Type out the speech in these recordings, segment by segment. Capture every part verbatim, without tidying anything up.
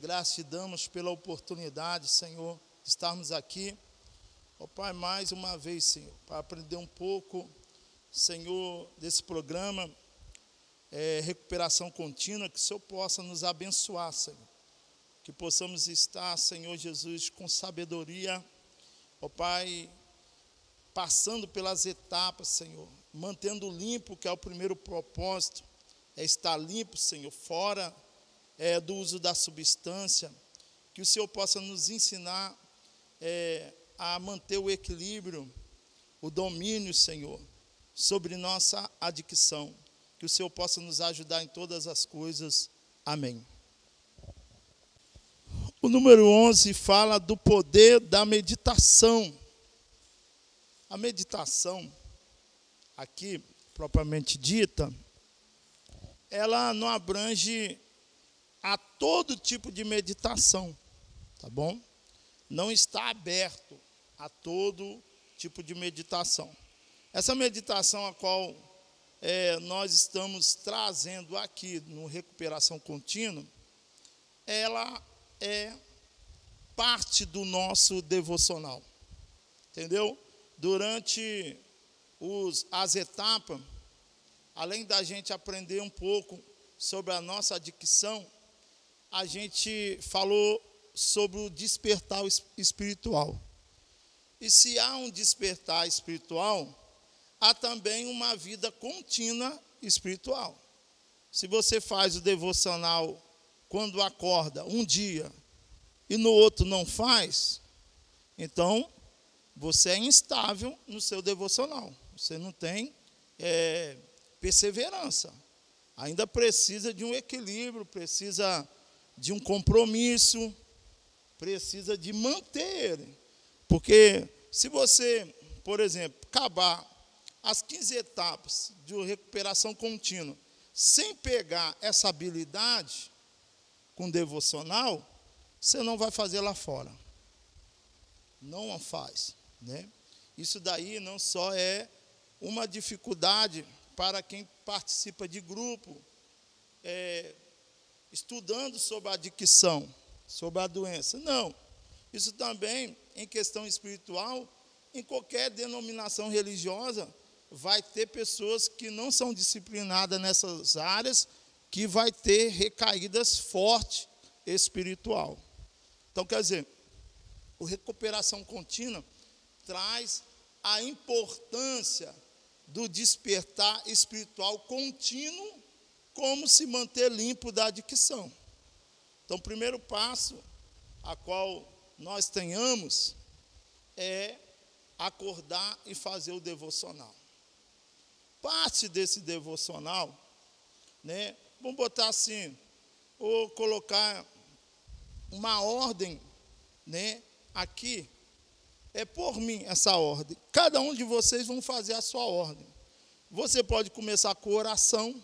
graças te damos pela oportunidade, Senhor, de estarmos aqui. Ó Pai, mais uma vez, Senhor, para aprender um pouco, Senhor, desse programa, é, recuperação contínua, que o Senhor possa nos abençoar, Senhor. Que possamos estar, Senhor Jesus, com sabedoria, ó Pai, passando pelas etapas, Senhor, mantendo limpo, que é o primeiro propósito, é estar limpo, Senhor, fora é, do uso da substância. Que o Senhor possa nos ensinar é, a manter o equilíbrio, o domínio, Senhor, sobre nossa adicção. Que o Senhor possa nos ajudar em todas as coisas. Amém. O número onze fala do poder da meditação. A meditação, aqui, propriamente dita, ela não abrange a todo tipo de meditação, tá bom? Não está aberto a todo tipo de meditação. Essa meditação a qual é, nós estamos trazendo aqui no Recuperação Contínua, ela é parte do nosso devocional, entendeu? Durante os, as etapas, além da gente aprender um pouco sobre a nossa adicção, a gente falou sobre o despertar espiritual. E se há um despertar espiritual, há também uma vida contínua espiritual. Se você faz o devocional quando acorda um dia e no outro não faz, então você é instável no seu devocional. Você não tem é, perseverança. Ainda precisa de um equilíbrio, precisa de um compromisso, precisa de manter ele. Porque se você, por exemplo, acabar as quinze etapas de recuperação contínua sem pegar essa habilidade com devocional, você não vai fazer lá fora. Não a faz, né? Isso daí não só é uma dificuldade para quem participa de grupo, é, estudando sobre a adicção, sobre a doença. Não, isso também, em questão espiritual, em qualquer denominação religiosa, vai ter pessoas que não são disciplinadas nessas áreas, que vai ter recaídas fortes espiritual. Então, quer dizer, o recuperação contínua traz a importância do despertar espiritual contínuo, como se manter limpo da adicção. Então, o primeiro passo a qual nós tenhamos é acordar e fazer o devocional. Parte desse devocional, né, vamos botar assim, ou colocar uma ordem, né, aqui, é por mim essa ordem. Cada um de vocês vão fazer a sua ordem. Você pode começar com oração,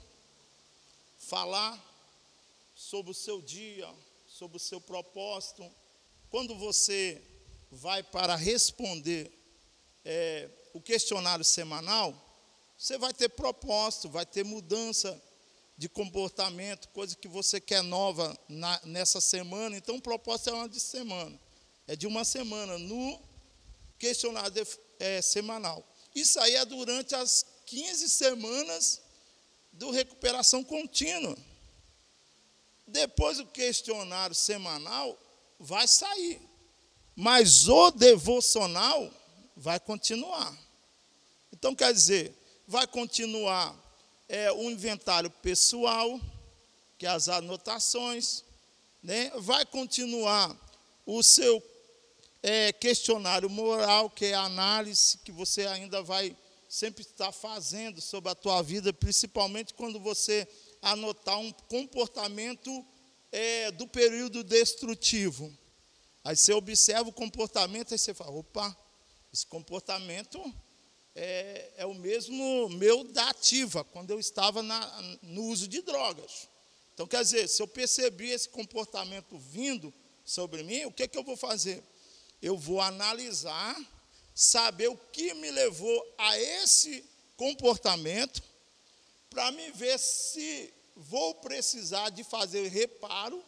falar sobre o seu dia, sobre o seu propósito. Quando você vai para responder é, o questionário semanal, você vai ter propósito, vai ter mudança de comportamento, coisa que você quer nova na, nessa semana. Então, o propósito é uma de semana, é de uma semana no questionário de, é, semanal. Isso aí é durante as quinze semanas do recuperação contínua. Depois do questionário semanal vai sair, mas o devocional vai continuar. Então, quer dizer, vai continuar é, o inventário pessoal, que é as anotações, né? Vai continuar o seu é, questionário moral, que é a análise que você ainda vai sempre estar fazendo sobre a tua vida, principalmente quando você anotar um comportamento é, do período destrutivo. Aí você observa o comportamento, aí você fala, opa, esse comportamento é, é o mesmo meu da ativa, quando eu estava na, no uso de drogas. Então, quer dizer, se eu percebi esse comportamento vindo sobre mim, o que, que eu vou fazer? Eu vou analisar, saber o que me levou a esse comportamento, para me ver se vou precisar de fazer reparo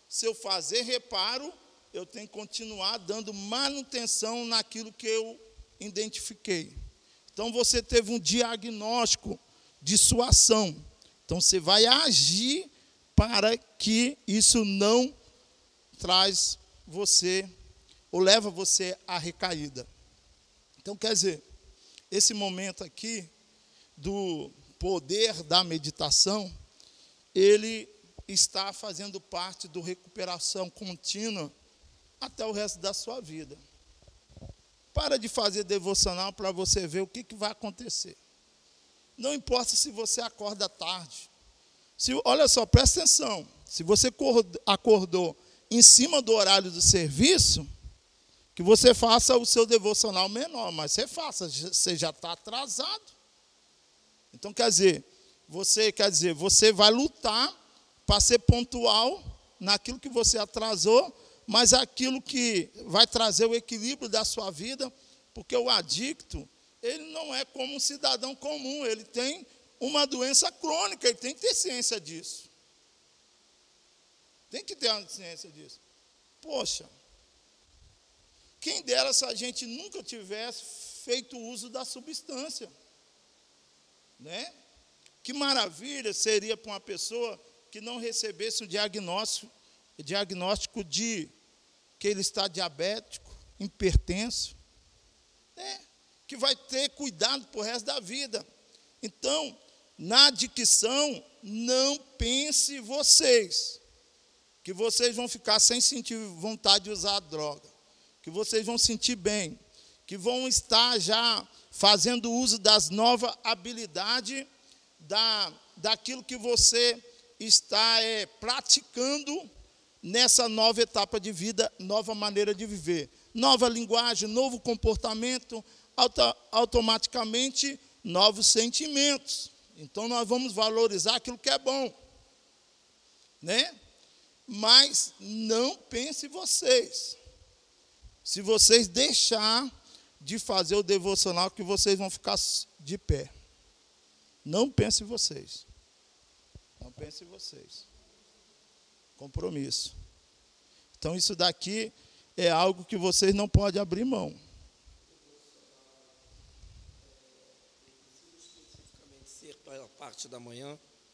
Se eu fazer reparo, eu tenho que continuar dando manutenção naquilo que eu identifiquei. Então, você teve um diagnóstico de sua ação. Então, você vai agir para que isso não traz você, ou leva você à recaída. Então, quer dizer, esse momento aqui do poder da meditação, ele está fazendo parte da recuperação contínua até o resto da sua vida. Para de fazer devocional para você ver o que, que vai acontecer. Não importa se você acorda tarde. Se, olha só, presta atenção. Se você acordou em cima do horário do serviço, que você faça o seu devocional menor, mas você faça, você já está atrasado. Então, quer dizer, você, quer dizer, você vai lutar para ser pontual naquilo que você atrasou, mas aquilo que vai trazer o equilíbrio da sua vida, porque o adicto, ele não é como um cidadão comum, ele tem uma doença crônica, ele tem que ter ciência disso. Tem que ter ciência disso. Poxa, quem dera se a gente nunca tivesse feito uso da substância, né? Que maravilha seria para uma pessoa que não recebesse o diagnóstico, diagnóstico de que ele está diabético, hipertenso, né? Que vai ter cuidado para o resto da vida. Então, na adicção, não pense vocês, que vocês vão ficar sem sentir vontade de usar a droga, que vocês vão sentir bem, que vão estar já fazendo uso das novas habilidades, da, daquilo que você está é, praticando nessa nova etapa de vida, nova maneira de viver. Nova linguagem, novo comportamento, auto, automaticamente novos sentimentos. Então, nós vamos valorizar aquilo que é bom, né? Mas não pense vocês. Se vocês deixar de fazer o devocional, que vocês vão ficar de pé. Não pense vocês. Não pense vocês. Compromisso. Então, isso daqui é algo que vocês não podem abrir mão. Especificamente ser para a parte da manhã?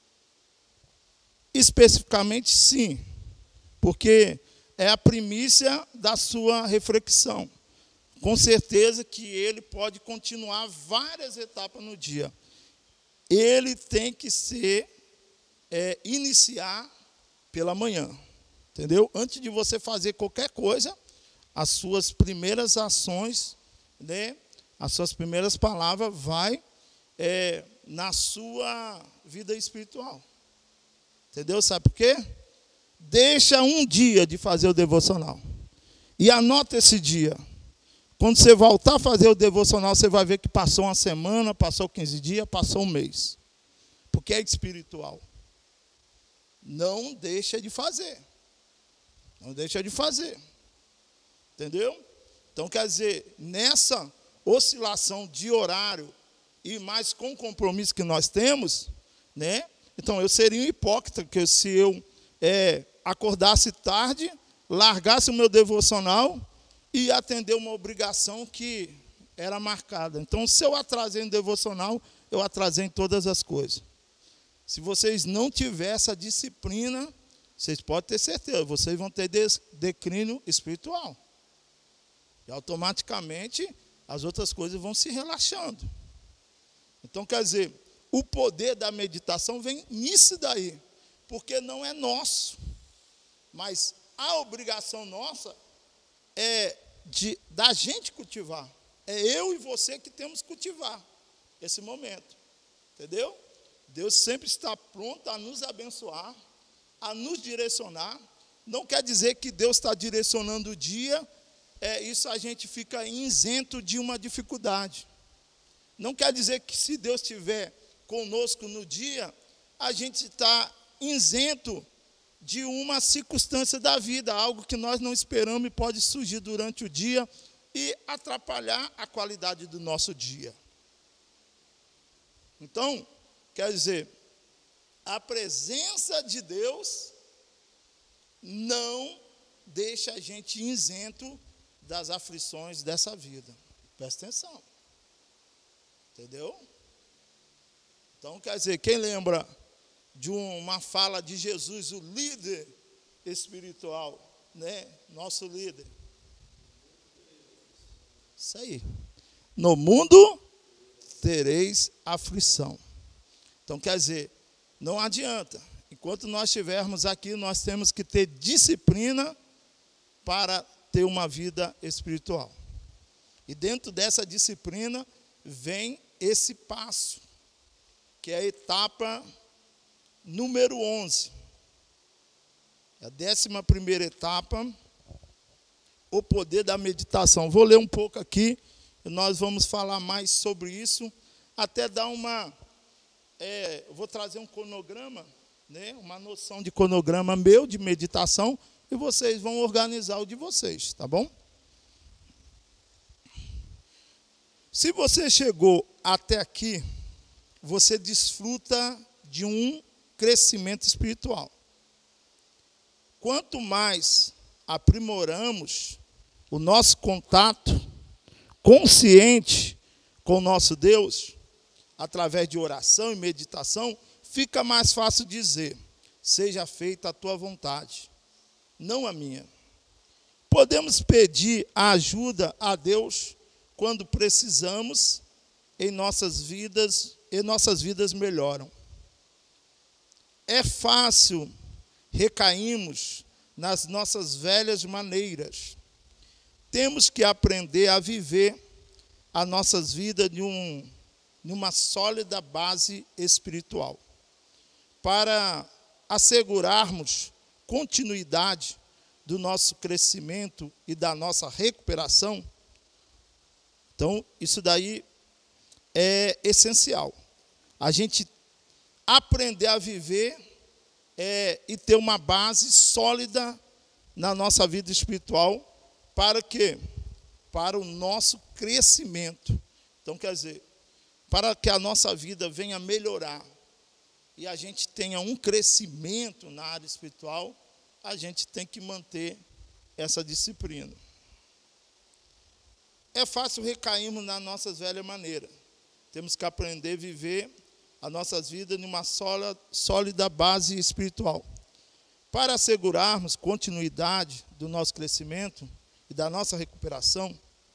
Especificamente, sim. Porque é a primícia da sua reflexão. Com certeza que ele pode continuar várias etapas no dia. Ele tem que ser, é, iniciar pela manhã. Entendeu? Antes de você fazer qualquer coisa, as suas primeiras ações, né, as suas primeiras palavras vai é, na sua vida espiritual. Entendeu? Sabe por quê? Deixa um dia de fazer o devocional. E anota esse dia. Quando você voltar a fazer o devocional, você vai ver que passou uma semana, passou quinze dias, passou um mês. Porque é espiritual. Não deixa de fazer. Não deixa de fazer. Entendeu? Então, quer dizer, nessa oscilação de horário e mais com o compromisso que nós temos, né? Então, eu seria um hipócrita, porque se eu é, acordasse tarde, largasse o meu devocional e atender uma obrigação que era marcada. Então, se eu atrasei no devocional, eu atrasei em todas as coisas. Se vocês não tiverem essa disciplina, vocês podem ter certeza, vocês vão ter declínio espiritual. E automaticamente as outras coisas vão se relaxando. Então, quer dizer, o poder da meditação vem nisso daí, porque não é nosso. Mas a obrigação nossa é de, da gente cultivar. É eu e você que temos que cultivar esse momento. Entendeu? Deus sempre está pronto a nos abençoar, a nos direcionar. Não quer dizer que Deus está direcionando o dia, é, isso a gente fica isento de uma dificuldade. Não quer dizer que se Deus estiver conosco no dia, a gente está isento de uma circunstância da vida, algo que nós não esperamos e pode surgir durante o dia e atrapalhar a qualidade do nosso dia. Então, quer dizer, a presença de Deus não deixa a gente isento das aflições dessa vida. Presta atenção. Entendeu? Então, quer dizer, quem lembra de uma fala de Jesus, o líder espiritual, né? Nosso líder. Isso aí. No mundo tereis aflição. Então, quer dizer, não adianta. Enquanto nós estivermos aqui, nós temos que ter disciplina para ter uma vida espiritual. E dentro dessa disciplina vem esse passo, que é a etapa número onze. A décima primeira etapa, o poder da meditação. Vou ler um pouco aqui, e nós vamos falar mais sobre isso, até dar uma... É, eu vou trazer um cronograma, né, uma noção de cronograma meu, de meditação, e vocês vão organizar o de vocês, tá bom? Se você chegou até aqui, você desfruta de um crescimento espiritual. Quanto mais aprimoramos o nosso contato consciente com o nosso Deus, através de oração e meditação, fica mais fácil dizer: seja feita a tua vontade, não a minha. Podemos pedir a ajuda a Deus quando precisamos, em nossas vidas, e nossas vidas melhoram. É fácil recairmos nas nossas velhas maneiras. Temos que aprender a viver as nossas vidas de um, de uma sólida base espiritual. Para assegurarmos continuidade do nosso crescimento e da nossa recuperação, então, isso daí é essencial. A gente aprender a viver é, e ter uma base sólida na nossa vida espiritual. Para quê? Para o nosso crescimento. Então, quer dizer, para que a nossa vida venha melhorar e a gente tenha um crescimento na área espiritual, a gente tem que manter essa disciplina. É fácil recairmos nas nossas velhas maneiras. Temos que aprender a viver as nossas vidas numa sólida base espiritual. Para assegurarmos continuidade do nosso crescimento e da nossa recuperação,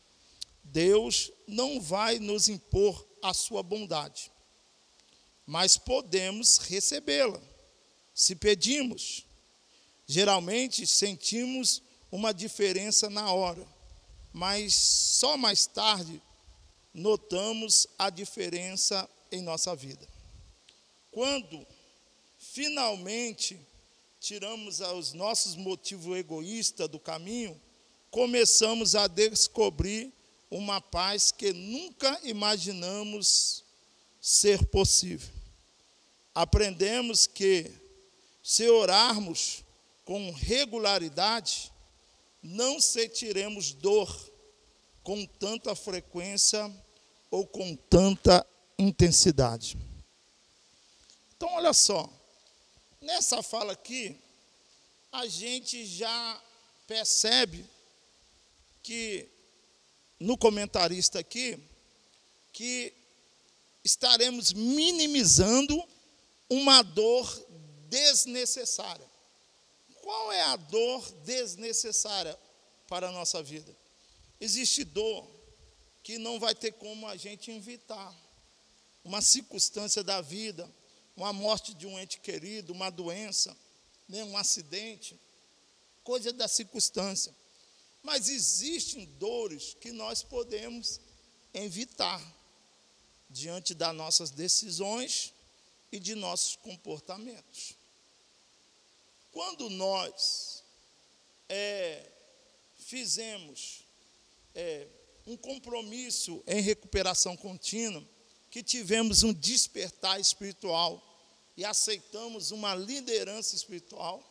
Deus não vai nos impor a sua bondade, mas podemos recebê-la, se pedimos. Geralmente sentimos uma diferença na hora, mas só mais tarde notamos a diferença em nossa vida. Quando finalmente tiramos os nossos motivos egoístas do caminho, começamos a descobrir uma paz que nunca imaginamos ser possível. Aprendemos que, se orarmos com regularidade, não sentiremos dor com tanta frequência ou com tanta intensidade. Então, olha só, nessa fala aqui, a gente já percebe que, no comentarista aqui, que estaremos minimizando uma dor desnecessária. Qual é a dor desnecessária para a nossa vida? Existe dor que não vai ter como a gente evitar. Uma circunstância da vida, uma morte de um ente querido, uma doença, né, um acidente, coisa da circunstância. Mas existem dores que nós podemos evitar diante das nossas decisões e de nossos comportamentos. Quando nós é, fizemos é, um compromisso em recuperação contínua, que tivemos um despertar espiritual e aceitamos uma liderança espiritual,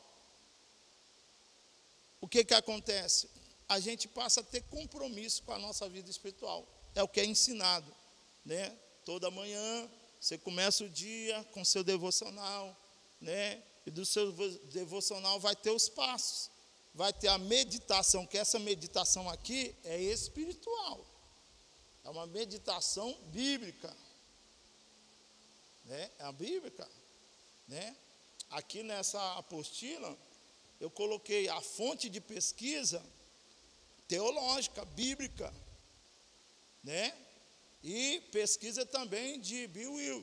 o que que acontece? A gente passa a ter compromisso com a nossa vida espiritual. É o que é ensinado, né? Toda manhã você começa o dia com seu devocional, né? E do seu devocional vai ter os passos. Vai ter a meditação, que essa meditação aqui é espiritual. É uma meditação bíblica. Né? É a bíblica. Né? Aqui nessa apostila, eu coloquei a fonte de pesquisa teológica, bíblica. Né? E pesquisa também de Bill Wilt.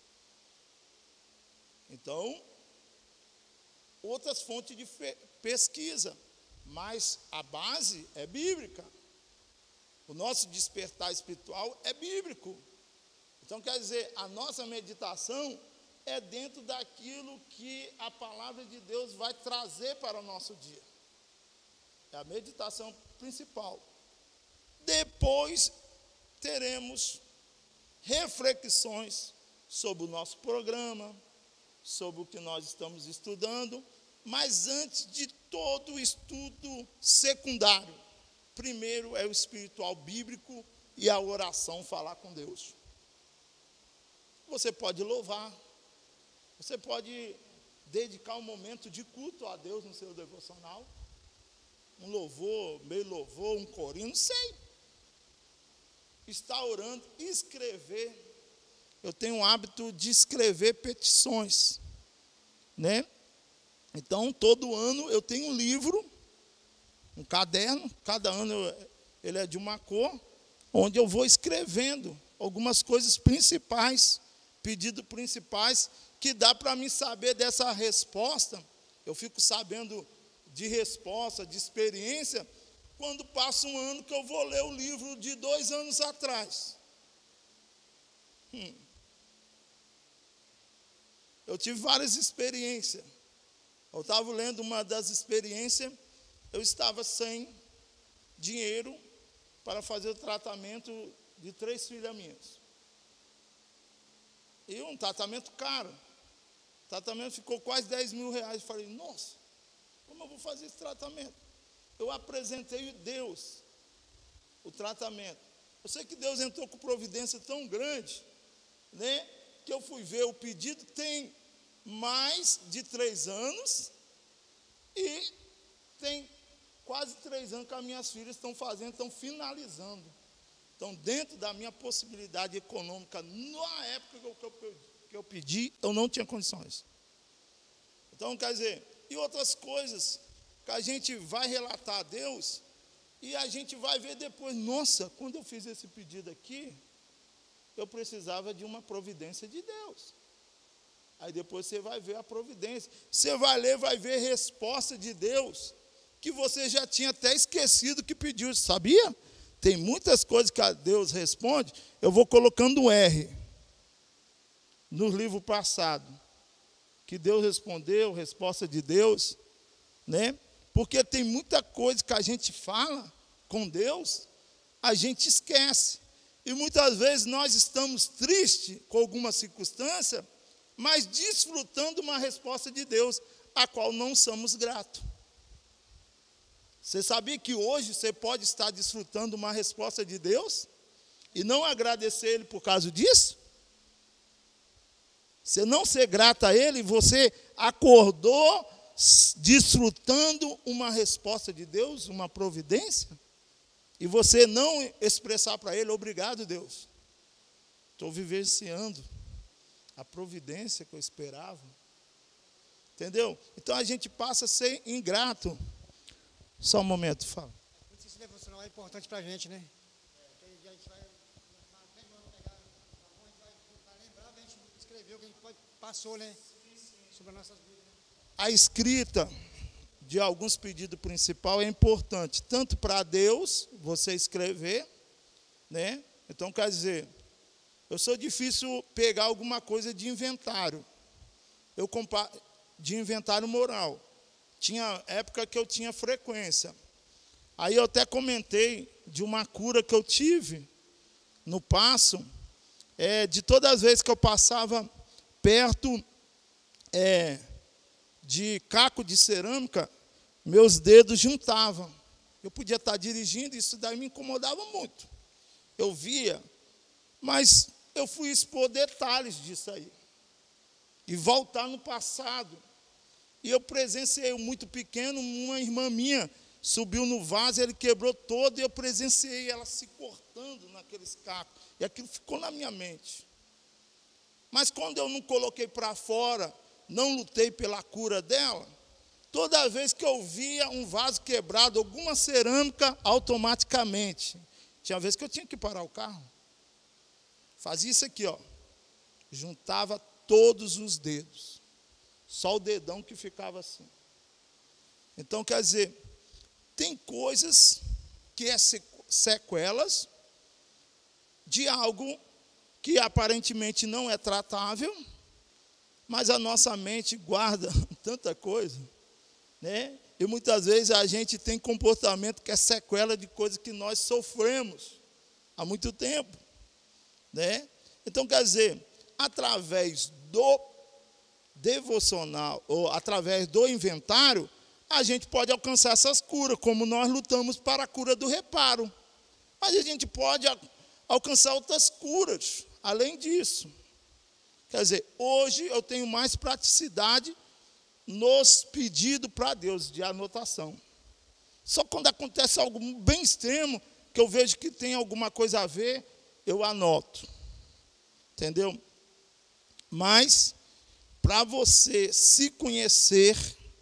Então, outras fontes de pesquisa, mas a base é bíblica. O nosso despertar espiritual é bíblico. Então, quer dizer, a nossa meditação é dentro daquilo que a palavra de Deus vai trazer para o nosso dia. É a meditação principal. Depois, teremos reflexões sobre o nosso programa, sobre o que nós estamos estudando, mas antes de todo o estudo secundário, primeiro é o espiritual bíblico e a oração, falar com Deus. Você pode louvar, você pode dedicar um momento de culto a Deus no seu devocional, um louvor, meio louvor, um corinho, não sei. Está orando, escrever. Eu tenho o hábito de escrever petições, né? Então, todo ano eu tenho um livro, um caderno, cada ano eu, ele é de uma cor, onde eu vou escrevendo algumas coisas principais, pedidos principais, que dá para mim saber dessa resposta. Eu fico sabendo de resposta, de experiência, quando passa um ano que eu vou ler o livro de dois anos atrás. Hum. Eu tive várias experiências. Eu estava lendo uma das experiências, eu estava sem dinheiro para fazer o tratamento de três filhas minhas. E um tratamento caro. O tratamento ficou quase dez mil reais. Eu falei, nossa, como eu vou fazer esse tratamento? Eu apresentei a Deus o tratamento. Eu sei que Deus entrou com providência tão grande, né, que eu fui ver o pedido, tem mais de três anos e tem quase três anos que as minhas filhas estão fazendo, estão finalizando. Então, dentro da minha possibilidade econômica, na época que eu, que eu pedi, eu não tinha condições. Então, quer dizer, e outras coisas que a gente vai relatar a Deus e a gente vai ver depois, nossa, quando eu fiz esse pedido aqui, eu precisava de uma providência de Deus. Aí depois você vai ver a providência. Você vai ler, vai ver a resposta de Deus, que você já tinha até esquecido que pediu, sabia? Tem muitas coisas que Deus responde, eu vou colocando um R no livro passado, que Deus respondeu, resposta de Deus, né? Porque tem muita coisa que a gente fala com Deus, a gente esquece. E muitas vezes nós estamos tristes com alguma circunstância, mas desfrutando uma resposta de Deus, a qual não somos gratos. Você sabia que hoje você pode estar desfrutando uma resposta de Deus e não agradecer Ele por causa disso? Você não ser grato a Ele, você acordou desfrutando uma resposta de Deus, uma providência, e você não expressar para Ele, obrigado Deus, estou vivenciando a providência que eu esperava. Entendeu? Então a gente passa a ser ingrato. Só um momento, fala. Esse devocional é importante para a gente, né? A gente vai lembrar, a gente escreveu o que a gente passou, né? Sobre as nossas vidas. A escrita de alguns pedidos principais é importante, tanto para Deus, você escrever, né? Então, quer dizer, eu sou difícil pegar alguma coisa de inventário. Eu compa- de inventário moral. Tinha época que eu tinha frequência. Aí eu até comentei de uma cura que eu tive no passo, é, de todas as vezes que eu passava perto é, de caco de cerâmica, meus dedos juntavam. Eu podia estar dirigindo, isso daí me incomodava muito. Eu via, mas eu fui expor detalhes disso aí. E voltar no passado. E eu presenciei muito pequeno, uma irmã minha subiu no vaso, ele quebrou todo, e eu presenciei ela se cortando naqueles cacos. E aquilo ficou na minha mente. Mas quando eu não coloquei para fora, não lutei pela cura dela, toda vez que eu via um vaso quebrado, alguma cerâmica, automaticamente. Tinha vez que eu tinha que parar o carro. Fazia isso aqui, ó. Juntava todos os dedos. Só o dedão que ficava assim. Então, quer dizer, tem coisas que é sequelas de algo que aparentemente não é tratável, mas a nossa mente guarda tanta coisa, né? E muitas vezes a gente tem comportamento que é sequela de coisas que nós sofremos há muito tempo, né? Então, quer dizer, através do devocional, ou através do inventário, a gente pode alcançar essas curas, como nós lutamos para a cura do reparo. Mas a gente pode alcançar outras curas, além disso. Quer dizer, hoje eu tenho mais praticidade nos pedidos para Deus de anotação. Só quando acontece algo bem extremo, que eu vejo que tem alguma coisa a ver, eu anoto. Entendeu? Mas, para você se conhecer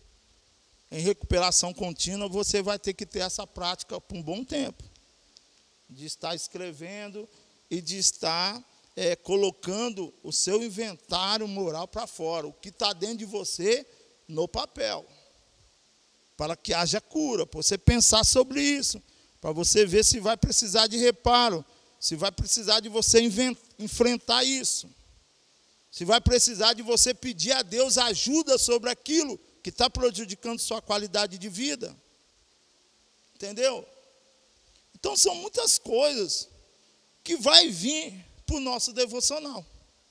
em recuperação contínua, você vai ter que ter essa prática por um bom tempo. De estar escrevendo e de estar é, colocando o seu inventário moral para fora. O que está dentro de você no papel. Para que haja cura. Para você pensar sobre isso. Para você ver se vai precisar de reparo. Se vai precisar de você enfrentar isso. Se vai precisar de você pedir a Deus ajuda sobre aquilo que está prejudicando sua qualidade de vida. Entendeu? Então são muitas coisas que vai vir para o nosso devocional.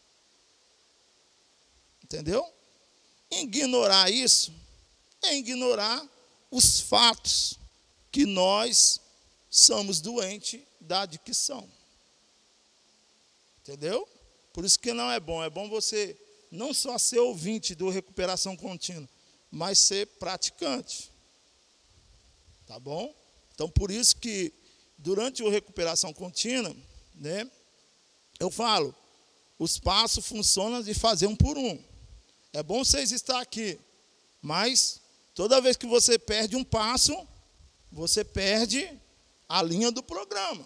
Entendeu? Ignorar isso é ignorar os fatos que nós somos doentes da adicção. Entendeu? Por isso que não é bom. É bom você não só ser ouvinte do recuperação contínua, mas ser praticante. Tá bom? Então, por isso que durante a recuperação contínua, né, eu falo, os passos funcionam de fazer um por um. É bom vocês estar aqui, mas toda vez que você perde um passo, você perde a linha do programa.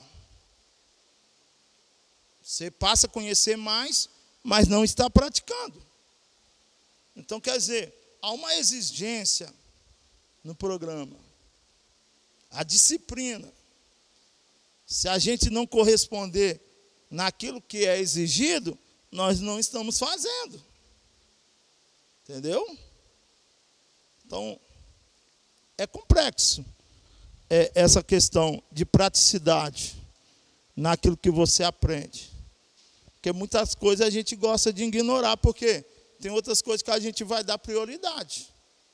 Você passa a conhecer mais, mas não está praticando. Então, quer dizer, há uma exigência no programa. A disciplina. Se a gente não corresponder naquilo que é exigido, nós não estamos fazendo. Entendeu? Então, é complexo é, essa questão de praticidade naquilo que você aprende. Porque muitas coisas a gente gosta de ignorar, porque tem outras coisas que a gente vai dar prioridade.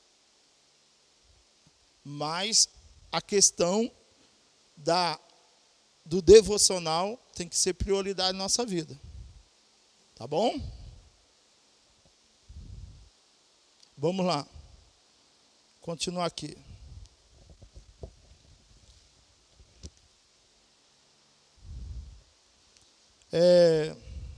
Mas a questão da, do devocional tem que ser prioridade na nossa vida. Tá bom? Vamos lá. Continuar aqui. É,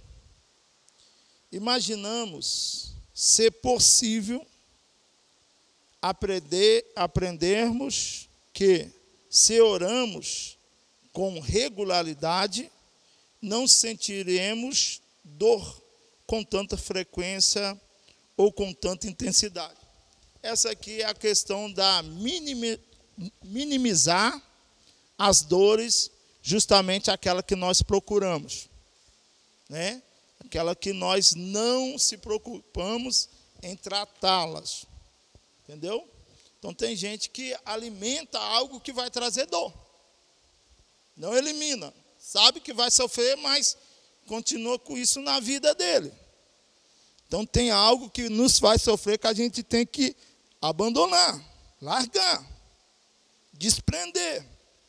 imaginamos ser possível aprender, aprendermos que, se oramos com regularidade, não sentiremos dor com tanta frequência ou com tanta intensidade. Essa aqui é a questão da minimizar as dores, justamente aquela que nós procuramos, né? Aquela que nós não se preocupamos em tratá-las. Entendeu? Então tem gente que alimenta algo que vai trazer dor. Não elimina. Sabe que vai sofrer, mas continua com isso na vida dele. Então tem algo que nos faz sofrer que a gente tem que abandonar, largar, desprender.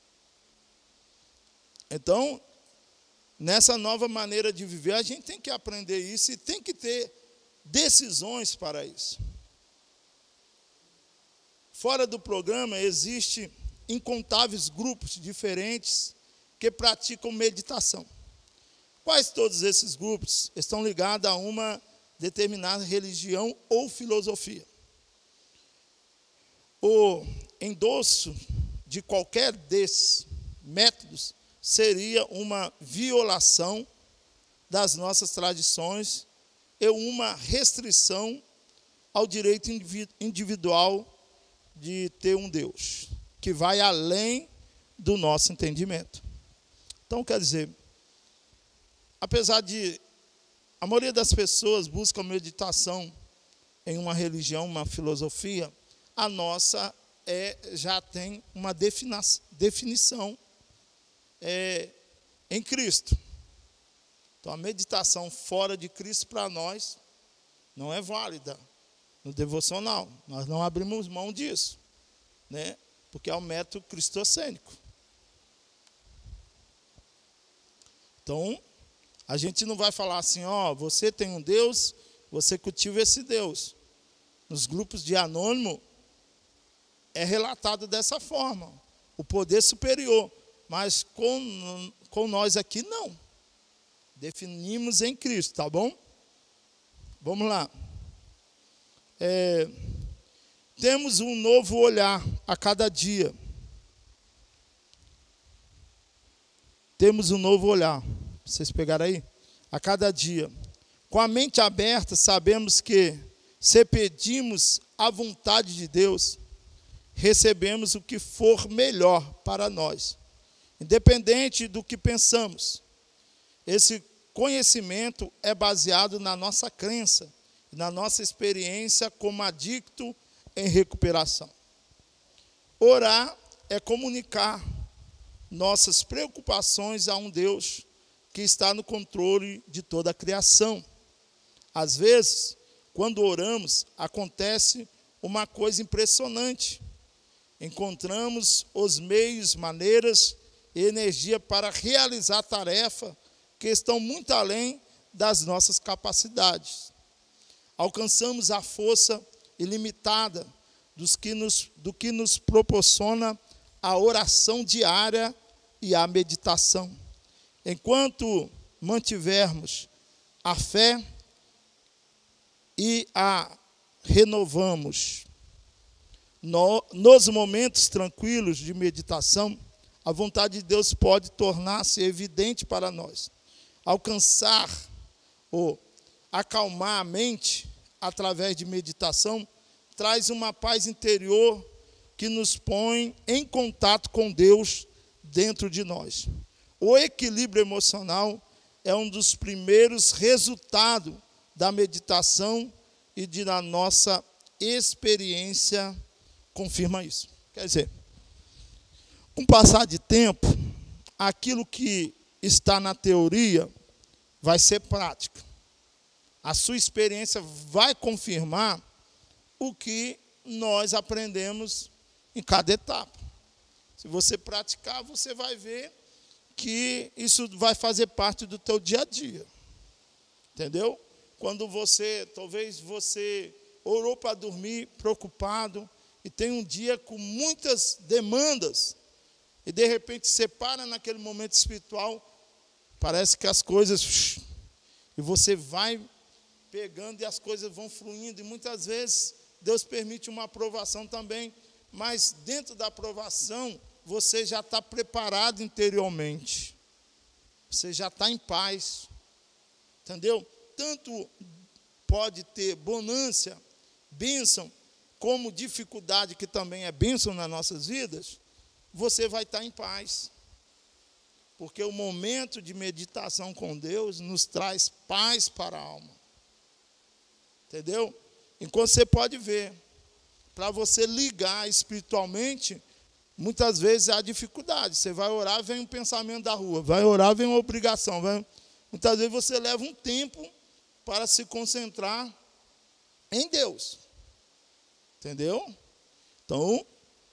Então, nessa nova maneira de viver, a gente tem que aprender isso e tem que ter decisões para isso. fora do programa, existem incontáveis grupos diferentes que praticam meditação. Quais todos esses grupos estão ligados a uma determinada religião ou filosofia? O endosso de qualquer desses métodos seria uma violação das nossas tradições e uma restrição ao direito individual de ter um Deus, que vai além do nosso entendimento. Então, quer dizer, apesar de a maioria das pessoas busca meditação em uma religião, uma filosofia, a nossa é, já tem uma definição é, em Cristo. Então, a meditação fora de Cristo para nós não é válida no devocional. Nós não abrimos mão disso, né? Porque é o método cristocênico. Então, a gente não vai falar assim, ó, você tem um Deus, você cultiva esse Deus. Nos grupos de anônimo, é relatado dessa forma, o poder superior. Mas com, com nós aqui, não. Definimos em Cristo, tá bom? Vamos lá. É, temos um novo olhar a cada dia. Temos um novo olhar. Vocês pegaram aí? A cada dia. Com a mente aberta, sabemos que, se pedimos a vontade de Deus, recebemos o que for melhor para nós, independente do que pensamos. Esse conhecimento é baseado na nossa crença, na nossa experiência como adicto em recuperação. Orar é comunicar nossas preocupações a um Deus que está no controle de toda a criação. Às vezes, quando oramos, acontece uma coisa impressionante. Encontramos os meios, maneiras e energia para realizar a tarefa que estão muito além das nossas capacidades. Alcançamos a força ilimitada dos que nos, do que nos proporciona a oração diária e a meditação. Enquanto mantivermos a fé e a renovamos no, nos momentos tranquilos de meditação, a vontade de Deus pode tornar-se evidente para nós. Alcançar ou acalmar a mente através de meditação traz uma paz interior que nos põe em contato com Deus dentro de nós. O equilíbrio emocional é um dos primeiros resultados da meditação e de a nossa experiência confirma isso. Quer dizer, com o passar de tempo, aquilo que está na teoria vai ser prático. A sua experiência vai confirmar o que nós aprendemos em cada etapa. Se você praticar, você vai ver que isso vai fazer parte do teu dia a dia. Entendeu? Quando você, talvez você orou para dormir preocupado e tem um dia com muitas demandas e de repente você para naquele momento espiritual, parece que as coisas e você vai pegando e as coisas vão fluindo e muitas vezes Deus permite uma aprovação também, mas dentro da aprovação você já está preparado interiormente, você já está em paz, entendeu? Tanto pode ter bonância, bênção, como dificuldade, que também é bênção nas nossas vidas, você vai estar em paz. Porque o momento de meditação com Deus nos traz paz para a alma. Entendeu? Enquanto você pode ver, para você ligar espiritualmente, muitas vezes há dificuldade. Você vai orar, vem um pensamento da rua. Vai orar, vem uma obrigação. Vai... Muitas vezes você leva um tempo para se concentrar em Deus. Entendeu? Então,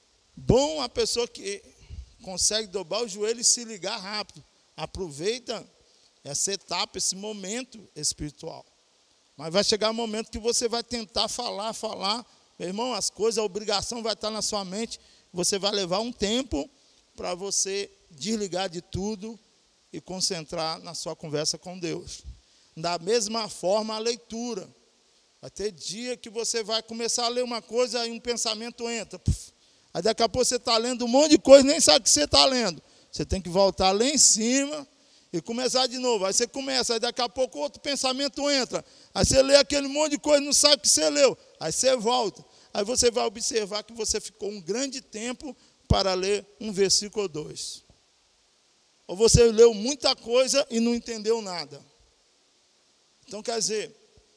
bom a pessoa que consegue dobrar o joelho e se ligar rápido. Aproveita essa etapa, esse momento espiritual. Mas vai chegar um momento que você vai tentar falar, falar, Meu irmão, as coisas, a obrigação vai estar na sua mente. Você vai levar um tempo para você desligar de tudo e concentrar na sua conversa com Deus. Da mesma forma, a leitura. Vai ter dia que você vai começar a ler uma coisa e um pensamento entra. Puf. Aí daqui a pouco você está lendo um monte de coisa, nem sabe o que você está lendo. Você tem que voltar lá em cima e começar de novo. Aí você começa, aí daqui a pouco outro pensamento entra. Aí você lê aquele monte de coisa, não sabe o que você leu. Aí você volta. Aí você vai observar que você ficou um grande tempo para ler um versículo ou dois. Ou você leu muita coisa e não entendeu nada. Então, quer dizer,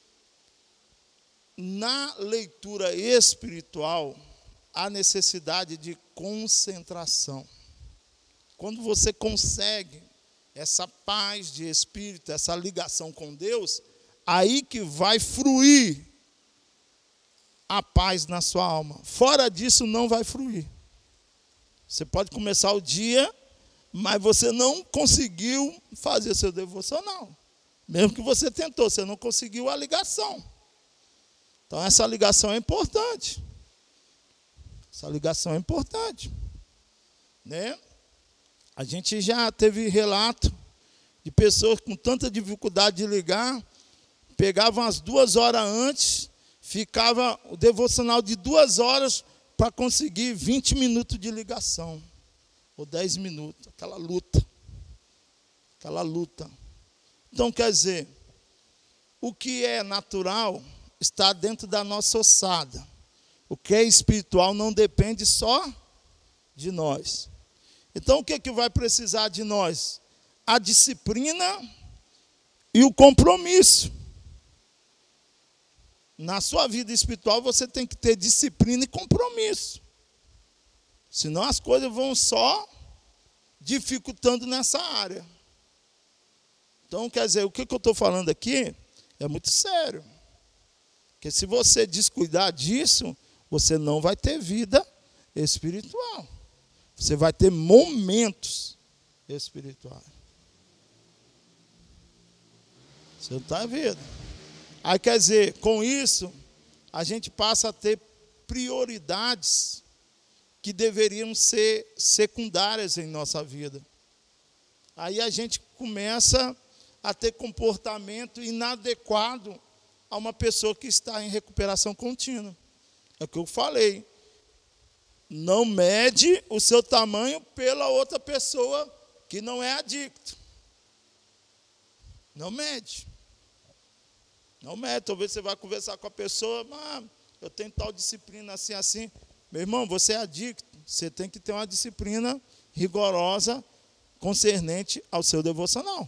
na leitura espiritual, há necessidade de concentração. Quando você consegue essa paz de espírito, essa ligação com Deus, aí que vai fruir a paz na sua alma. Fora disso, não vai fruir. Você pode começar o dia, mas você não conseguiu fazer seu devocional. Mesmo que você tentou, você não conseguiu a ligação. Então, essa ligação é importante. Essa ligação é importante. Né? A gente já teve relato de pessoas com tanta dificuldade de ligar, pegavam as duas horas antes, ficava o devocional de duas horas para conseguir vinte minutos de ligação. Ou dez minutos. Aquela luta. Aquela luta. Então, quer dizer, o que é natural está dentro da nossa ossada. O que é espiritual não depende só de nós. Então, o que, é que vai precisar de nós? A disciplina e o compromisso. Na sua vida espiritual, você tem que ter disciplina e compromisso. Senão as coisas vão só dificultando nessa área. Então, quer dizer, o que, que eu estou falando aqui é muito sério. Porque se você descuidar disso, você não vai ter vida espiritual. Você vai ter momentos espirituais. Você não está vendo? Aí, quer dizer, com isso, a gente passa a ter prioridades que deveriam ser secundárias em nossa vida. Aí a gente começa a ter comportamento inadequado a uma pessoa que está em recuperação contínua. É o que eu falei. Não mede o seu tamanho pela outra pessoa que não é adicto. Não mede. Não mede. Talvez você vai conversar com a pessoa, ah, eu tenho tal disciplina assim, assim. Meu irmão, você é adicto. Você tem que ter uma disciplina rigorosa concernente ao seu devocional.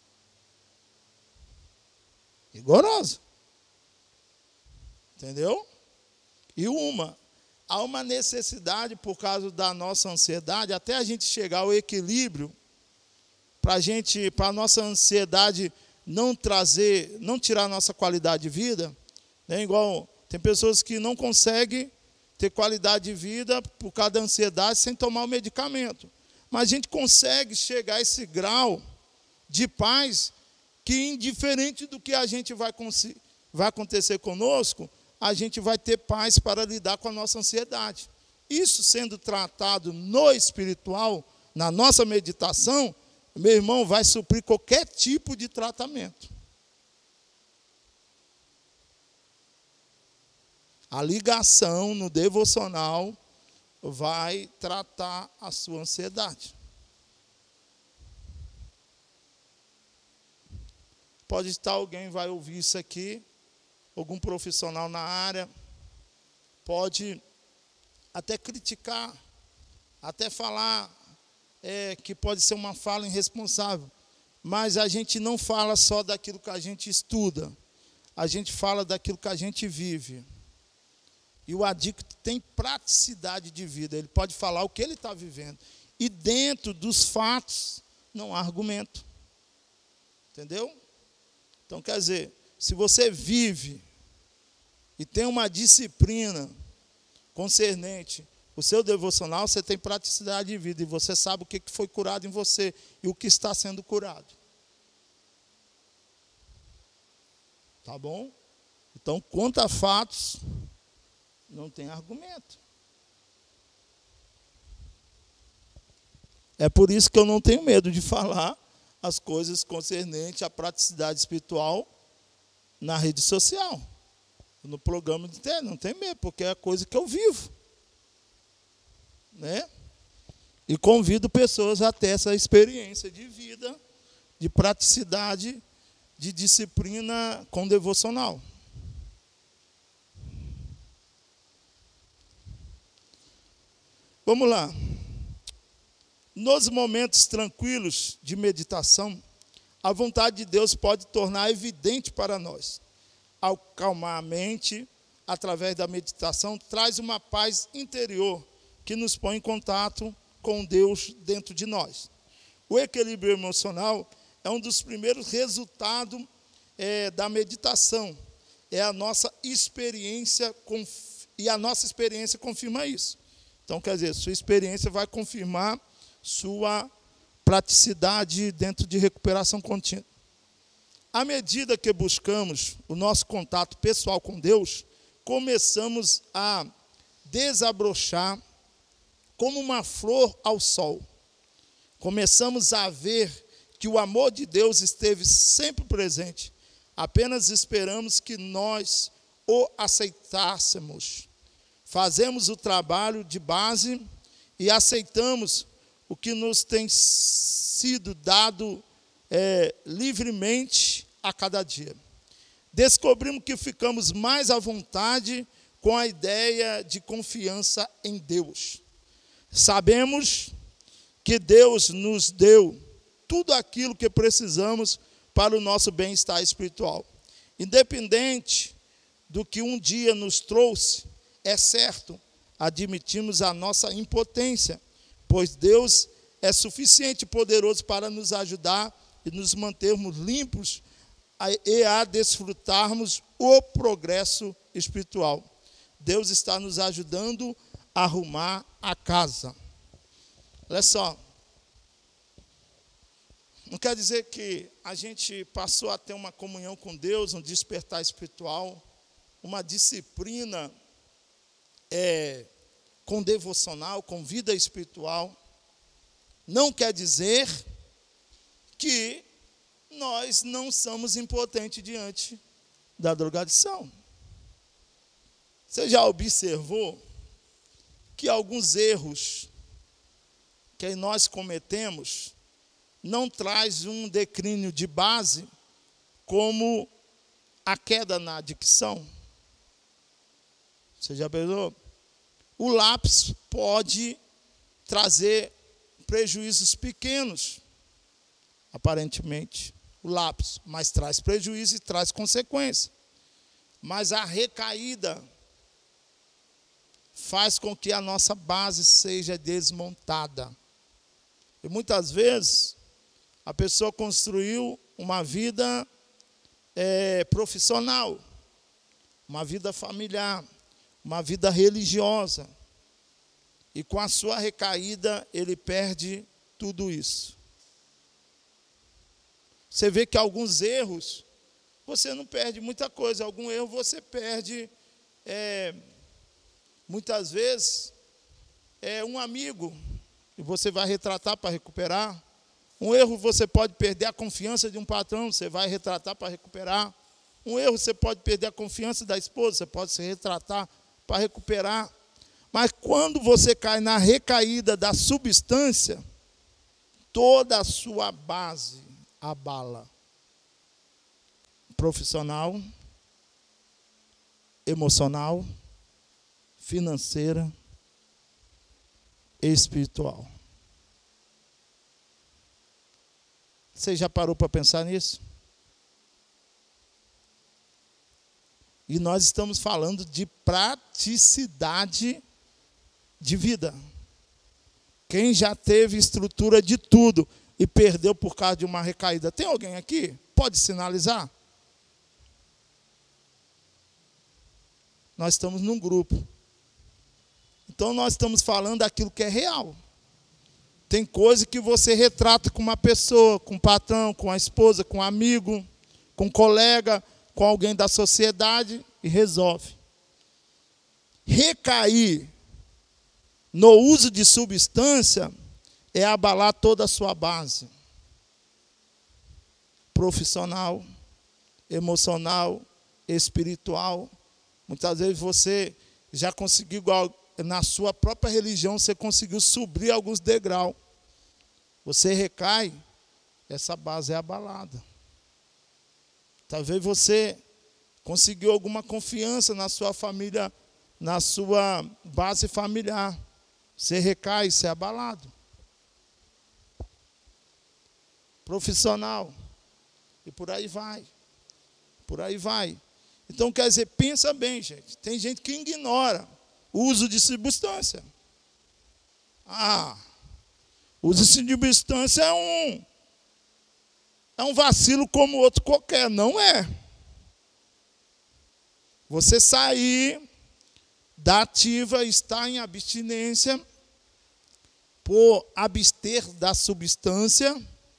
Rigorosa. Entendeu? E uma, há uma necessidade por causa da nossa ansiedade, até a gente chegar ao equilíbrio, para a gente, para a nossa ansiedade não trazer, não tirar a nossa qualidade de vida, né? Igual tem pessoas que não conseguem ter qualidade de vida por causa da ansiedade sem tomar o medicamento. Mas a gente consegue chegar a esse grau de paz que, indiferente do que a gente vai, vai acontecer conosco, a gente vai ter paz para lidar com a nossa ansiedade. Isso sendo tratado no espiritual, na nossa meditação, meu irmão, vai suprir qualquer tipo de tratamento. A ligação no devocional vai tratar a sua ansiedade. Pode estar alguém vai ouvir isso aqui, algum profissional na área, pode até criticar, até falar é, que pode ser uma fala irresponsável, mas a gente não fala só daquilo que a gente estuda, a gente fala daquilo que a gente vive. E o adicto tem praticidade de vida, ele pode falar o que ele está vivendo. E dentro dos fatos, não há argumento. Entendeu? Então, quer dizer, se você vive e tem uma disciplina concernente o seu devocional, você tem praticidade de vida e você sabe o que foi curado em você e o que está sendo curado. Tá bom? Então, quanto a fatos, não tem argumento. É por isso que eu não tenho medo de falar as coisas concernentes à praticidade espiritual na rede social, no programa de internet. Não tem medo, porque é a coisa que eu vivo. Né? E convido pessoas a ter essa experiência de vida, de praticidade, de disciplina com devocional. Vamos lá. Nos momentos tranquilos de meditação, a vontade de Deus pode tornar evidente para nós. Acalmar a mente, através da meditação, traz uma paz interior que nos põe em contato com Deus dentro de nós. O equilíbrio emocional é um dos primeiros resultados é, da meditação. É a nossa experiência, e a nossa experiência confirma isso. Então, quer dizer, sua experiência vai confirmar sua praticidade dentro de recuperação contínua. À medida que buscamos o nosso contato pessoal com Deus, começamos a desabrochar como uma flor ao sol. Começamos a ver que o amor de Deus esteve sempre presente. Apenas esperamos que nós o aceitássemos. Fazemos o trabalho de base e aceitamos o que nos tem sido dado é, livremente a cada dia. Descobrimos que ficamos mais à vontade com a ideia de confiança em Deus. Sabemos que Deus nos deu tudo aquilo que precisamos para o nosso bem-estar espiritual. Independente do que um dia nos trouxe, é certo, admitimos a nossa impotência, pois Deus é suficiente e poderoso para nos ajudar e nos mantermos limpos e a desfrutarmos o progresso espiritual. Deus está nos ajudando a arrumar a casa. Olha só. Não quer dizer que a gente passou a ter uma comunhão com Deus, um despertar espiritual, uma disciplina é, com devocional, com vida espiritual. Não quer dizer que nós não somos impotentes diante da drogadição. Você já observou que alguns erros que nós cometemos não traz um declínio de base como a queda na adicção? Você já pensou? O lápis pode trazer prejuízos pequenos, aparentemente, o lápis, mas traz prejuízo e traz consequência. Mas a recaída faz com que a nossa base seja desmontada. E muitas vezes a pessoa construiu uma vida é, profissional, uma vida familiar, uma vida religiosa. E com a sua recaída, ele perde tudo isso. Você vê que alguns erros, você não perde muita coisa. Algum erro você perde, é, muitas vezes, é um amigo, e você vai retratar para recuperar. Um erro você pode perder a confiança de um patrão, você vai retratar para recuperar. Um erro você pode perder a confiança da esposa, você pode se retratar para recuperar. Mas quando você cai na recaída da substância, toda a sua base abala. Profissional, emocional, financeira, espiritual. Você já parou para pensar nisso? E nós estamos falando de praticidade de vida. Quem já teve estrutura de tudo e perdeu por causa de uma recaída? Tem alguém aqui? Pode sinalizar? Nós estamos num grupo. Então nós estamos falando daquilo que é real. Tem coisa que você retrata com uma pessoa, com um patrão, com a esposa, com um amigo, com um colega, com alguém da sociedade e resolve. recair no uso de substância é abalar toda a sua base profissional, emocional, espiritual. Muitas vezes você já conseguiu, igual na sua própria religião, você conseguiu subir alguns degraus. Você recai, essa base é abalada. Talvez você conseguiu alguma confiança na sua família, na sua base familiar. Você recai, você é abalado. Profissional. E por aí vai. Por aí vai. Então, quer dizer, pensa bem, gente. Tem gente que ignora o uso de substância. Ah, o uso de substância é um, é um vacilo como outro qualquer. Não é. Você sair da ativa, estar em abstinência, por abster da substância,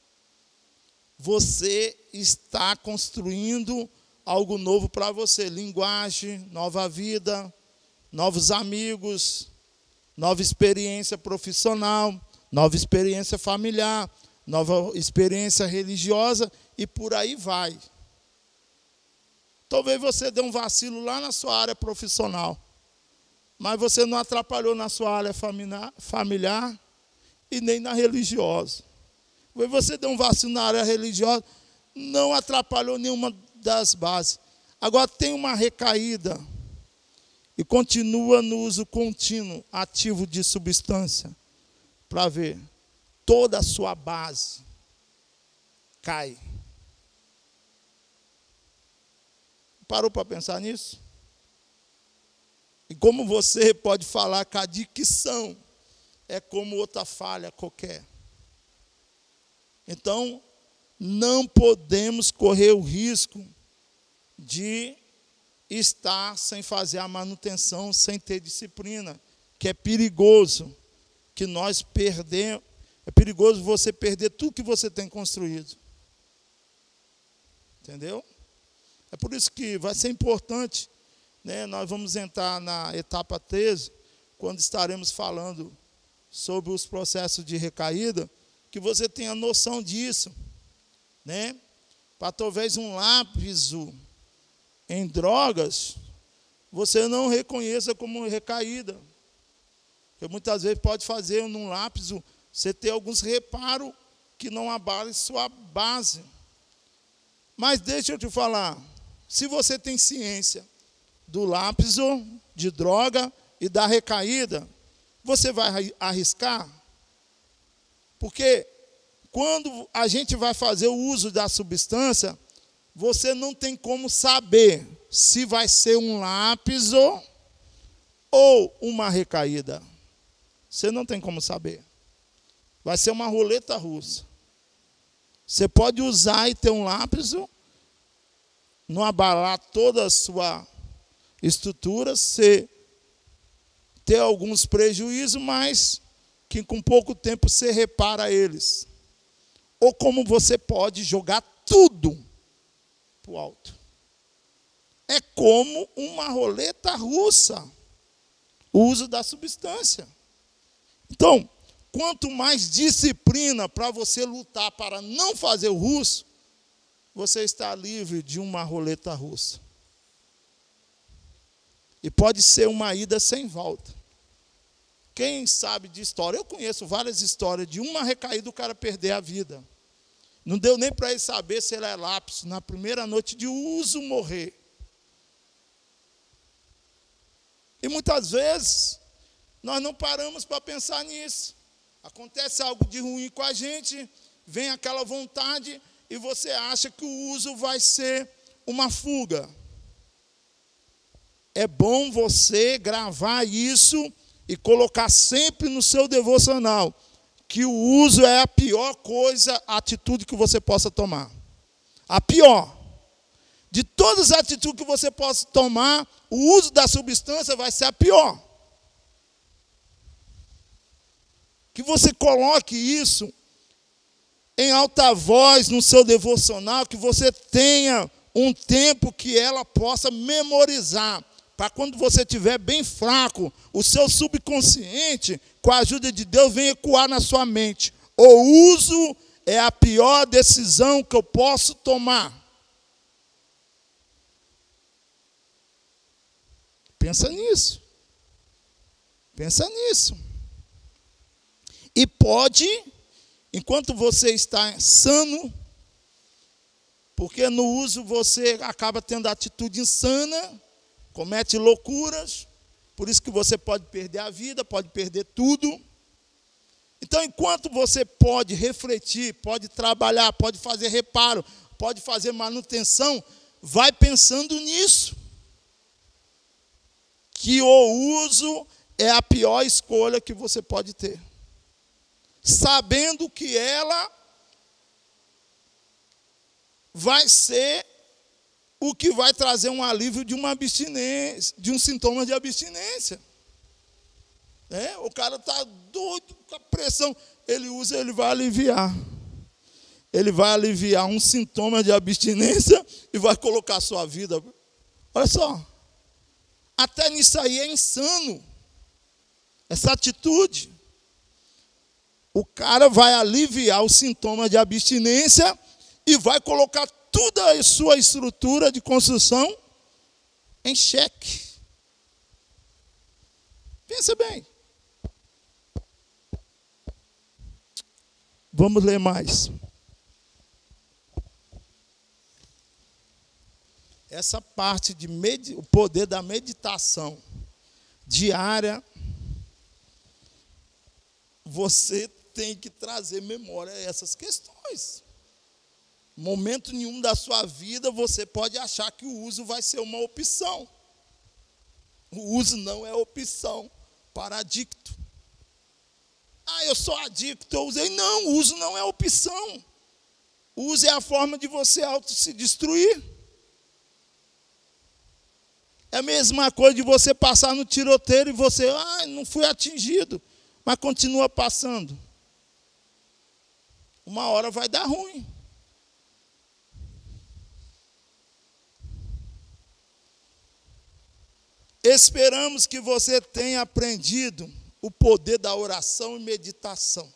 você está construindo algo novo para você. Linguagem, nova vida, novos amigos, nova experiência profissional, nova experiência familiar, nova experiência religiosa e por aí vai. Talvez você dê um vacilo lá na sua área profissional, mas você não atrapalhou na sua área familiar e nem na religiosa. Talvez você dê um vacilo na área religiosa, não atrapalhou nenhuma das bases. Agora tem uma recaída e continua no uso contínuo, ativo de substância, para ver, toda a sua base cai. Parou para pensar nisso? E como você pode falar que a dicção é como outra falha qualquer. Então, não podemos correr o risco de estar sem fazer a manutenção, sem ter disciplina, que é perigoso, que nós perdemos, é perigoso você perder tudo que você tem construído. Entendeu? É por isso que vai ser importante, né, nós vamos entrar na etapa treze, quando estaremos falando sobre os processos de recaída, que você tenha noção disso, né? Para talvez um lápis em drogas, você não reconheça como recaída. Porque muitas vezes pode fazer num lápis, você ter alguns reparos que não abalem sua base. Mas deixa eu te falar, se você tem ciência do lápis de droga e da recaída, você vai arriscar? Porque quando a gente vai fazer o uso da substância, você não tem como saber se vai ser um lápis ou uma recaída. Você não tem como saber. Vai ser uma roleta russa. Você pode usar e ter um lápis, não abalar toda a sua estrutura, você ter alguns prejuízos, mas que com pouco tempo você repara eles. Ou como você pode jogar tudo para o alto. É como uma roleta russa, o uso da substância. Então, quanto mais disciplina para você lutar para não fazer o russo, você está livre de uma roleta russa. E pode ser uma ida sem volta. Quem sabe de história? Eu conheço várias histórias de uma recaída, o cara perder a vida. Não deu nem para ele saber se ele é lápis. Na primeira noite de uso, morrer. E muitas vezes, nós não paramos para pensar nisso. Acontece algo de ruim com a gente, vem aquela vontade e você acha que o uso vai ser uma fuga. É bom você gravar isso e colocar sempre no seu devocional que o uso é a pior coisa, a atitude que você possa tomar. A pior. De todas as atitudes que você possa tomar, o uso da substância vai ser a pior. Que você coloque isso em alta voz no seu devocional, que você tenha um tempo que ela possa memorizar. para quando você estiver bem fraco, o seu subconsciente, com a ajuda de Deus, vem ecoar na sua mente. O uso é a pior decisão que eu posso tomar. Pensa nisso. Pensa nisso. E pode, enquanto você está sano, porque no uso você acaba tendo atitude insana, comete loucuras, por isso que você pode perder a vida, pode perder tudo. Então, enquanto você pode refletir, pode trabalhar, pode fazer reparo, pode fazer manutenção, vai pensando nisso. Que o uso é a pior escolha que você pode ter. Sabendo que ela vai ser o que vai trazer um alívio de uma abstinência, de um sintoma de abstinência. É, o cara está doido com a pressão, ele usa, ele vai aliviar. Ele vai aliviar um sintoma de abstinência e vai colocar a sua vida. Olha só, até nisso aí é insano, essa atitude. O cara vai aliviar o sintoma de abstinência e vai colocar toda a sua estrutura de construção em xeque. Pensa bem. Vamos ler mais. Essa parte de med... o poder da meditação diária, você tem que trazer memória a essas questões. Momento nenhum da sua vida você pode achar que o uso vai ser uma opção. O uso não é opção para adicto. Ah, eu sou adicto, eu usei. Não, o uso não é opção. O uso é a forma de você auto se destruir. É a mesma coisa de você passar no tiroteio e você, ah, não fui atingido, mas continua passando. Uma hora vai dar ruim. Esperamos que você tenha aprendido o poder da oração e meditação.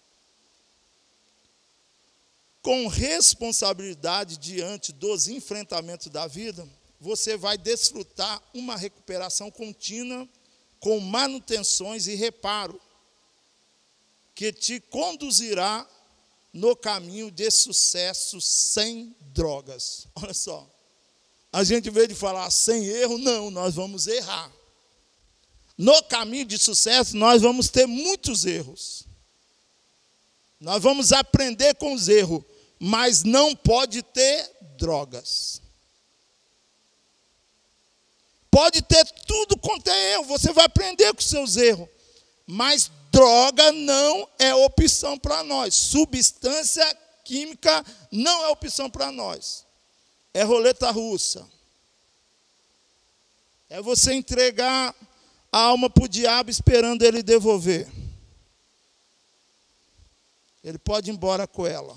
Com responsabilidade diante dos enfrentamentos da vida, você vai desfrutar uma recuperação contínua com manutenções e reparo, que te conduzirá no caminho de sucesso sem drogas. Olha só, a gente veio de falar sem erro, não, nós vamos errar. No caminho de sucesso, nós vamos ter muitos erros. Nós vamos aprender com os erros, mas não pode ter drogas. Pode ter tudo quanto é erro, você vai aprender com os seus erros, mas droga não é opção para nós. Substância química não é opção para nós. É roleta russa. É você entregar a alma para o diabo esperando ele devolver. Ele pode ir embora com ela.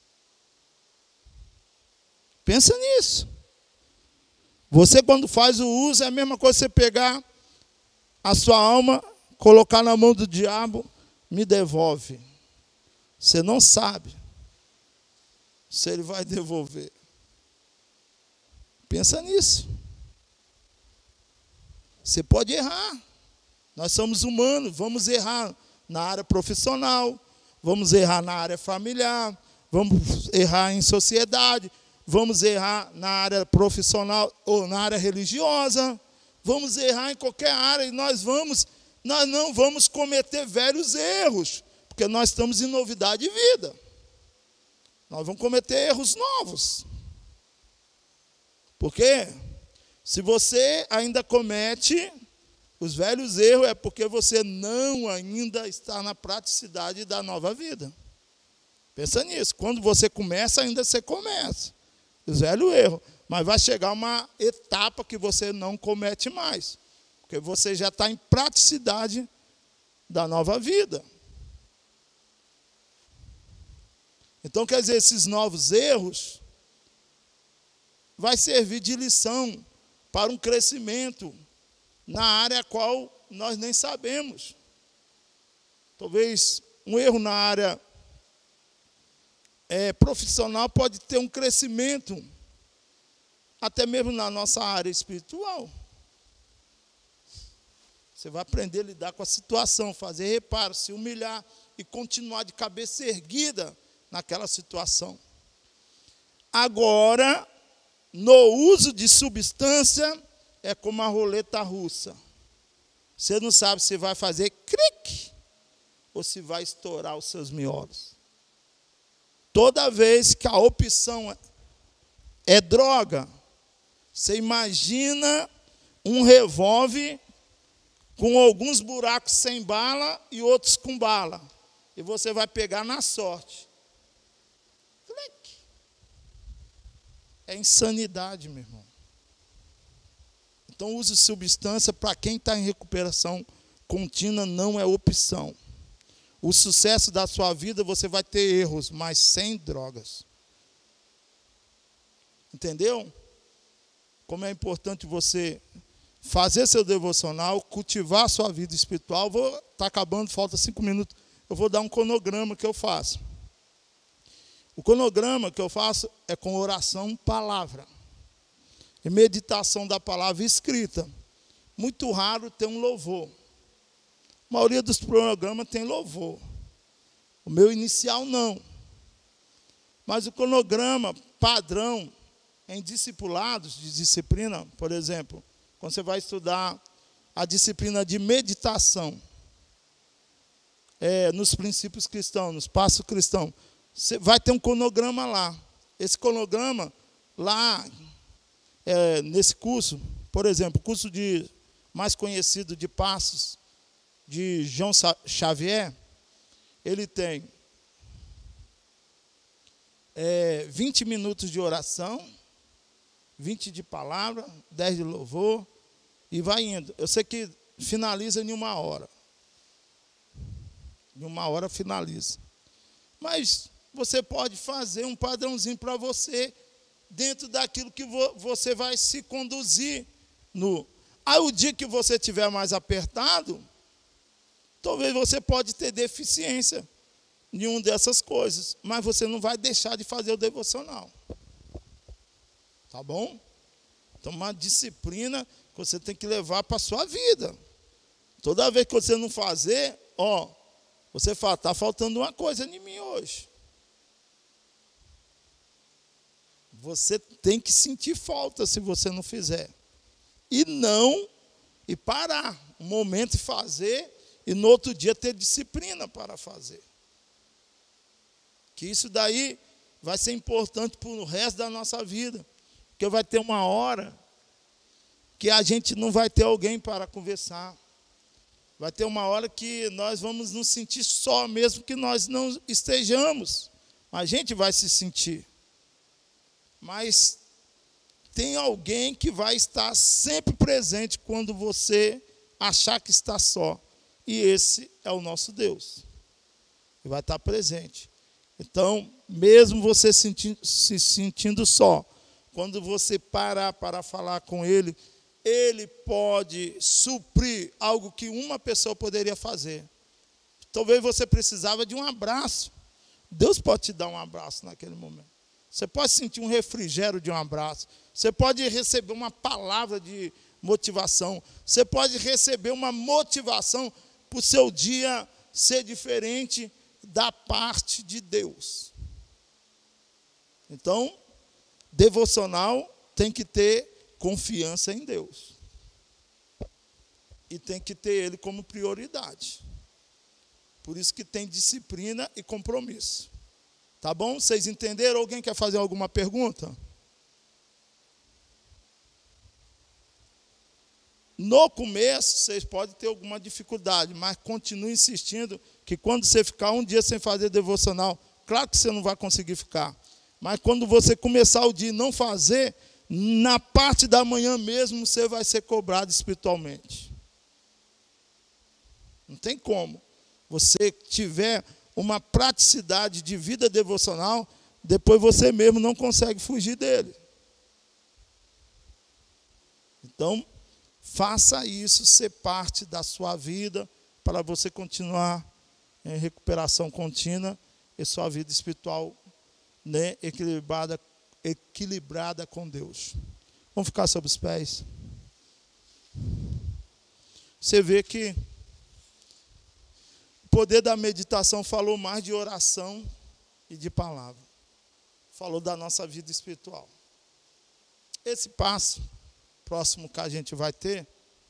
Pensa nisso. Você, quando faz o uso, é a mesma coisa você pegar a sua alma, colocar na mão do diabo, me devolve. Você não sabe se ele vai devolver. Pensa nisso. Você pode errar. Nós somos humanos, vamos errar na área profissional, vamos errar na área familiar, vamos errar em sociedade, vamos errar na área profissional ou na área religiosa, vamos errar em qualquer área e nós vamos, nós não vamos cometer velhos erros, porque nós estamos em novidade de vida. Nós vamos cometer erros novos. Porque se você ainda comete os velhos erros, é porque você não ainda está na praticidade da nova vida. Pensa nisso. Quando você começa, ainda você começa. Os velhos erros. Mas vai chegar uma etapa que você não comete mais. Porque você já está em praticidade da nova vida. Então, quer dizer, esses novos erros vai servir de lição para um crescimento na área a qual nós nem sabemos. Talvez um erro na área é, profissional pode ter um crescimento, até mesmo na nossa área espiritual. Você vai aprender a lidar com a situação, fazer reparo, se humilhar e continuar de cabeça erguida naquela situação. Agora, no uso de substância, é como a roleta russa. Você não sabe se vai fazer cric ou se vai estourar os seus miolos. Toda vez que a opção é droga, você imagina um revólver com alguns buracos sem bala e outros com bala. E você vai pegar na sorte. Clique. É insanidade, meu irmão. Então, use substância para quem está em recuperação contínua não é opção. O sucesso da sua vida, você vai ter erros, mas sem drogas. Entendeu? Como é importante você fazer seu devocional, cultivar sua vida espiritual. Vou estar tá acabando, falta cinco minutos. Eu vou dar um cronograma que eu faço. O cronograma que eu faço é com oração, palavra. E meditação da palavra escrita. Muito raro ter um louvor. A maioria dos programas tem louvor. O meu inicial não. Mas o cronograma padrão em discipulados de disciplina, por exemplo, quando você vai estudar a disciplina de meditação, é, nos princípios cristãos, nos passos cristãos, você vai ter um cronograma lá. Esse cronograma lá, é, nesse curso, por exemplo, o curso de, mais conhecido de passos, de João Xavier, ele tem é, vinte minutos de oração, vinte de palavra, dez de louvor, e vai indo. Eu sei que finaliza em uma hora. Em uma hora finaliza. Mas você pode fazer um padrãozinho para você, dentro daquilo que vo você vai se conduzir no. Aí o dia que você estiver mais apertado, talvez você pode ter deficiência em uma dessas coisas, mas você não vai deixar de fazer o devocional. Tá bom? Então, uma disciplina que você tem que levar para a sua vida. Toda vez que você não fazer, ó, você fala, está faltando uma coisa em mim hoje. Você tem que sentir falta se você não fizer. E não, e parar um momento e fazer, e no outro dia ter disciplina para fazer. Que isso daí vai ser importante para o resto da nossa vida. Porque vai ter uma hora que a gente não vai ter alguém para conversar. Vai ter uma hora que nós vamos nos sentir só, mesmo que nós não estejamos. A gente vai se sentir. Mas tem alguém que vai estar sempre presente quando você achar que está só. E esse é o nosso Deus. Ele vai estar presente. Então, mesmo você sentindo, se sentindo só, quando você parar para falar com Ele, Ele pode suprir algo que uma pessoa poderia fazer. Talvez você precisava de um abraço. Deus pode te dar um abraço naquele momento. Você pode sentir um refrigério de um abraço. Você pode receber uma palavra de motivação. Você pode receber uma motivação para o seu dia ser diferente da parte de Deus. Então, devocional tem que ter confiança em Deus. E tem que ter Ele como prioridade. Por isso que tem disciplina e compromisso. Tá bom? Vocês entenderam? Alguém quer fazer alguma pergunta? No começo, vocês podem ter alguma dificuldade, mas continue insistindo que quando você ficar um dia sem fazer devocional, claro que você não vai conseguir ficar. Mas quando você começar o dia e não fazer, na parte da manhã mesmo você vai ser cobrado espiritualmente. Não tem como. Você tiver uma praticidade de vida devocional, depois você mesmo não consegue fugir dele. Então, faça isso ser parte da sua vida para você continuar em recuperação contínua e sua vida espiritual, né, equilibrada, equilibrada com Deus. Vamos ficar sobre os pés. Você vê que o poder da meditação falou mais de oração e de palavra. Falou da nossa vida espiritual. Esse passo próximo que a gente vai ter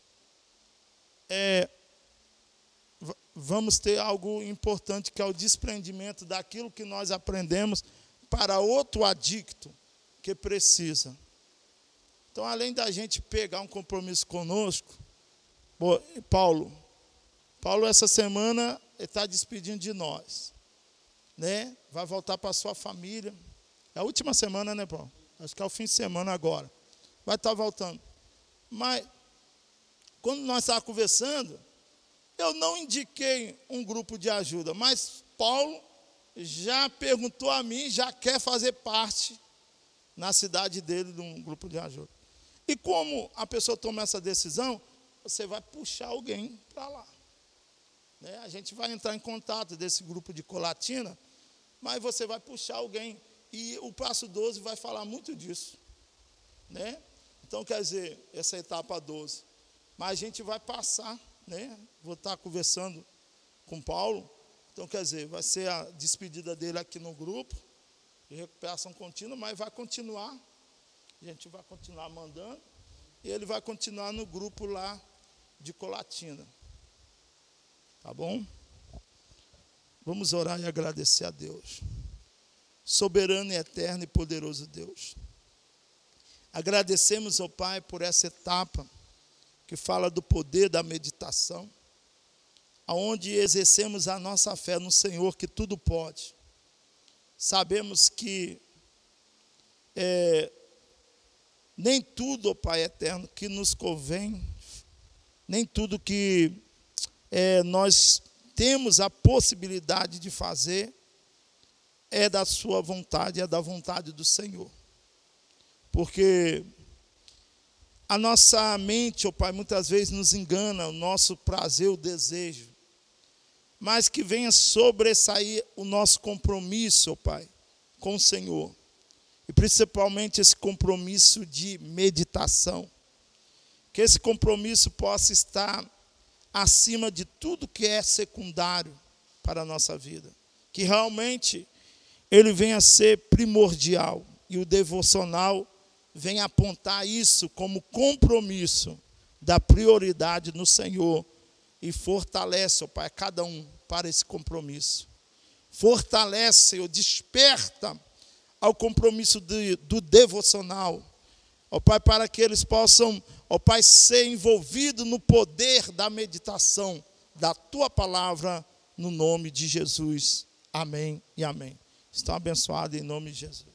é vamos ter algo importante, que é o desprendimento daquilo que nós aprendemos para outro adicto que precisa. Então, além da gente pegar um compromisso conosco, Paulo, Paulo essa semana está despedindo de nós, né? Vai voltar para a sua família. É a última semana, né, Paulo? Acho que é o fim de semana agora. Vai estar voltando. Mas, quando nós estávamos conversando, eu não indiquei um grupo de ajuda, mas Paulo já perguntou a mim, já quer fazer parte na cidade dele de um grupo de ajuda. E como a pessoa toma essa decisão, você vai puxar alguém para lá. Né? A gente vai entrar em contato desse grupo de Colatina, mas você vai puxar alguém. E o passo doze vai falar muito disso. Né? Então, quer dizer, essa etapa doze. Mas a gente vai passar, né? Vou estar conversando com Paulo. Então, quer dizer, vai ser a despedida dele aqui no grupo de recuperação contínua, mas vai continuar. A gente vai continuar mandando. E ele vai continuar no grupo lá de Colatina. Tá bom? Vamos orar e agradecer a Deus. Soberano e eterno e poderoso Deus. Agradecemos ao Pai por essa etapa que fala do poder da meditação, aonde exercemos a nossa fé no Senhor, que tudo pode. Sabemos que é, nem tudo, ó Pai eterno, que nos convém, nem tudo que é, nós temos a possibilidade de fazer é da sua vontade, é da vontade do Senhor. Porque a nossa mente, ó Pai, muitas vezes nos engana, o nosso prazer, o desejo. Mas que venha sobressair o nosso compromisso, ó Pai, com o Senhor. E principalmente esse compromisso de meditação. Que esse compromisso possa estar acima de tudo que é secundário para a nossa vida. Que realmente ele venha a ser primordial. E o devocional vem apontar isso como compromisso da prioridade no Senhor e fortalece, ó Pai, cada um para esse compromisso. Fortalece ou desperta ao compromisso de, do devocional, ó Pai, para que eles possam, ó Pai, ser envolvidos no poder da meditação da Tua palavra, no nome de Jesus. Amém e amém. Estão abençoados em nome de Jesus.